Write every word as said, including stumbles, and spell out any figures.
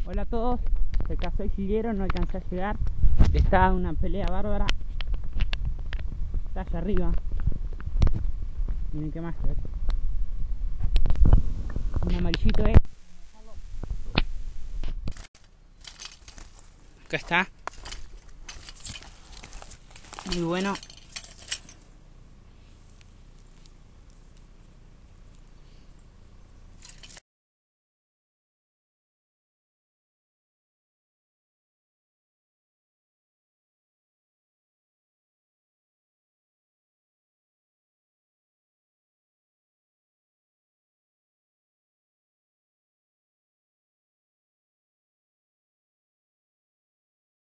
Hola a todos, se casó y siguieron, no alcancé a llegar. Está una pelea bárbara. Está allá arriba. Miren qué más. Un amarillito, eh. Acá está. Muy bueno.